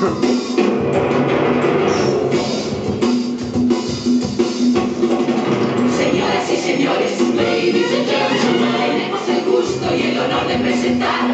Señoras y señores, ladies and gentlemen, tenemos el gusto y el honor de presentar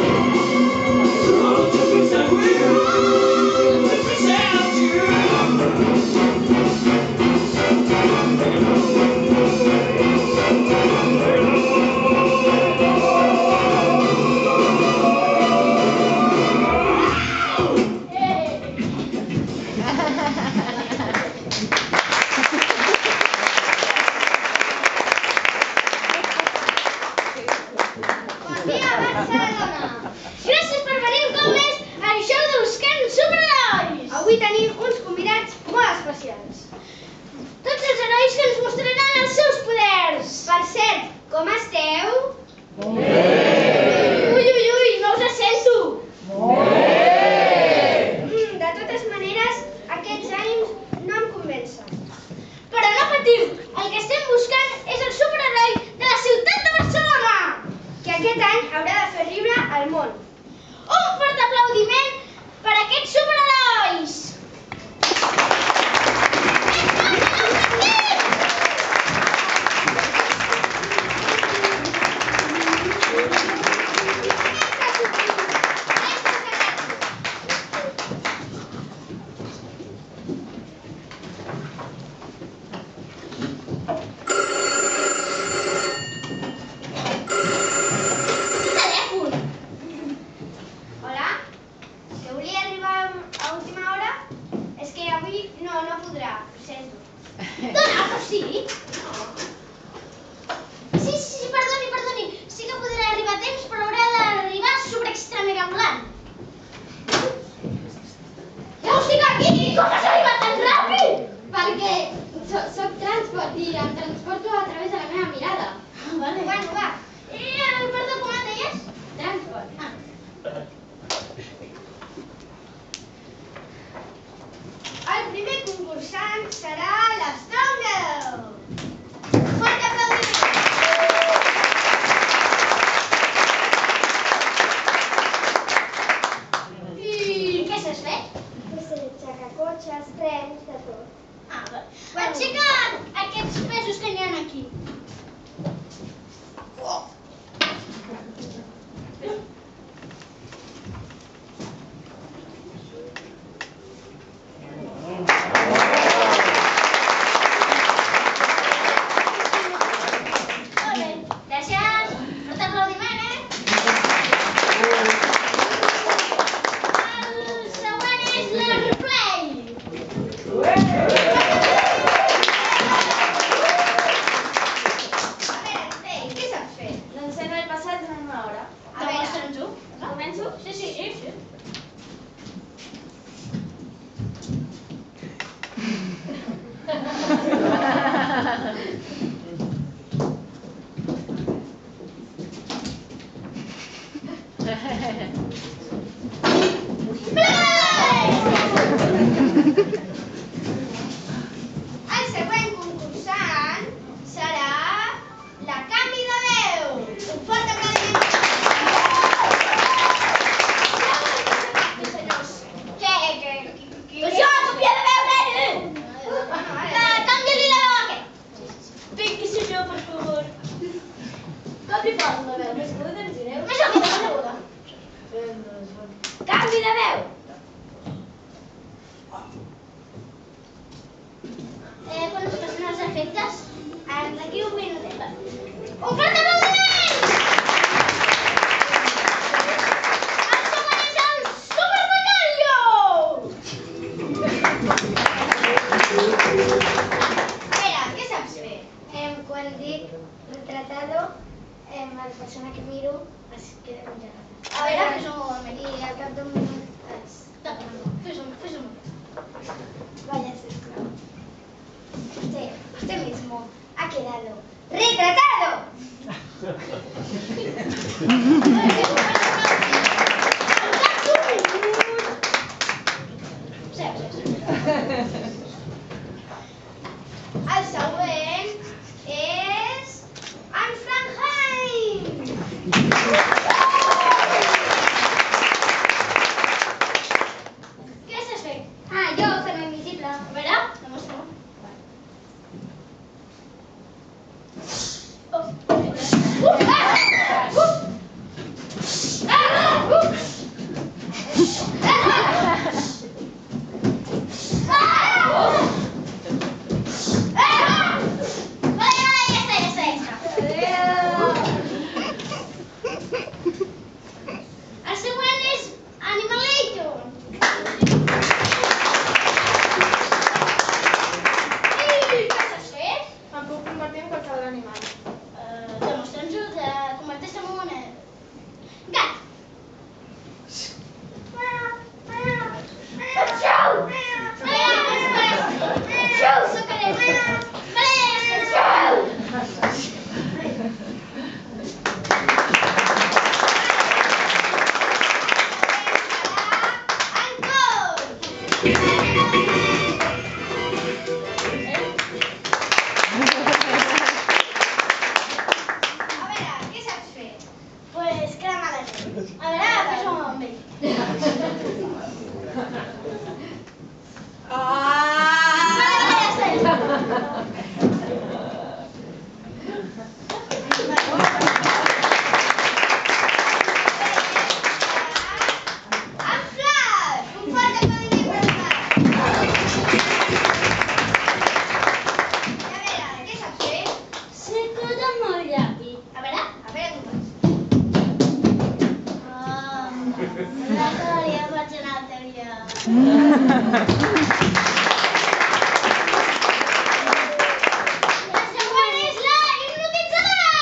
Avui tenim uns convidats molt especials. Tots els herois que ens mostraran els seus poders. Per cert, com esteu? Bé! Ui, no us sento. Bé! De totes maneres, aquests ànims no em convencen. Però no patiu, el que estem buscant és el superheroi de la ciutat de Barcelona, que aquest any haurà de fer riure al món. Un fort aplaudiment per a aquests superherois! Perdoni. Sí que podrà arribar a temps, però haurà d'arribar sobre extra mega volant. Ja estic aquí! Com has arribat tan ràpid? Perquè soc transport i em transporto a través de la meva mirada. Bueno, va. Perdó, com et deies? Transport. El primer concursant serà la Strong Girl. Fort aplaudiment! I què s'has fet? Aixecar-cotxes, trens, de tot. Aixeca aquests pesos que n'hi ha aquí. El següent concursant serà la Canvi de Veu. Un fort aplaudiment. Senyors, què? Això, canvia de veu, nen! Canvia-li la veu a aquest. Vinga, senyor, per favor. Com li poso la veu? Més aguda, més greu? Més aguda. Canvi de veu. Quan es passen els efectes? D'aquí un minutet. Un fort aplaudiment! El següent és el Super Becario! Espera, què saps fer? Quan dic retratado, la persona que miro es queda congelada. A veure, fes-ho un moment. I al cap d'un minut es... Fes-ho un moment. Vaya, sisplau. Este mismo ha quedado retratado. A veure, què saps fer? Pues cremar la gent. A veure, fes-ho amb ell. Vale, ja sé. En Flash! Un fort aplaudiment per Flash. A veure, què saps fer? Sé córrer molt ràpid. A veure com fas. L'altre dia vaig anar al teu lloc. La següent és la hipnotitzadora!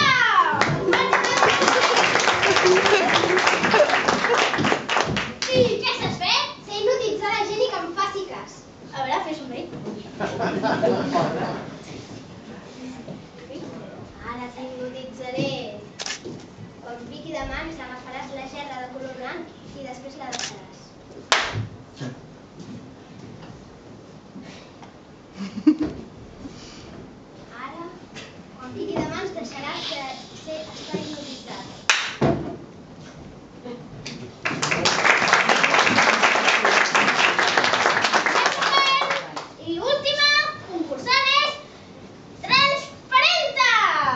Sí, què saps fer? Sé hipnotitzar la gent i que em faci cas. A veure, fes un ell. Ara t'hipnotitzaré. Quan piqui de mans agafaràs la gerra de color blanc i després la deixaràs. Ara, quan piqui de mans deixaràs de estar hipnotitzat. I última, concursant és Transparenta!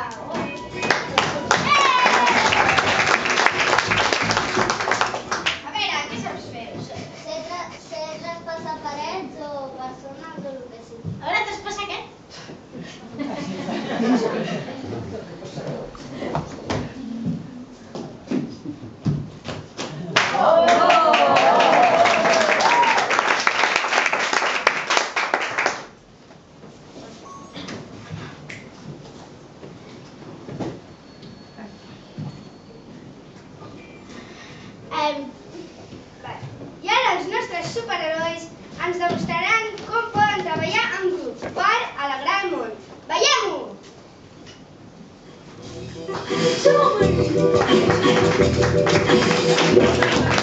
A veure, què saps fer? Sé traspassar parets o persones o el que sigui. A veure, traspassa què? I ara els nostres superherois ens demostraran com poden treballar en grup per alegrar el món. Veiem-ho!